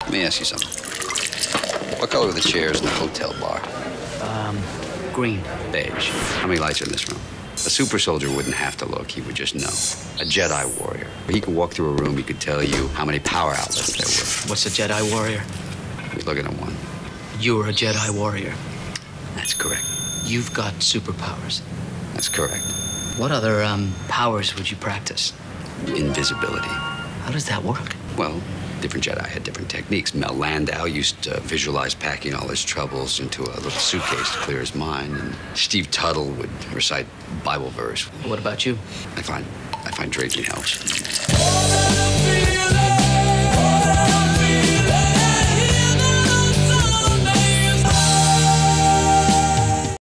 Let me ask you something. What color are the chairs in the hotel bar? Green. Beige. How many lights are in this room? A super soldier wouldn't have to look. He would just know. A Jedi warrior. He could walk through a room. He could tell you how many power outlets there were. What's a Jedi warrior? You're looking at one. You're a Jedi warrior. That's correct. You've got superpowers. That's correct. What other, powers would you practice? Invisibility. How does that work? Well, different Jedi had different techniques. Mel Landau used to visualize packing all his troubles into a little suitcase to clear his mind. And Steve Tuttle would recite Bible verse. What about you? I find draping helps.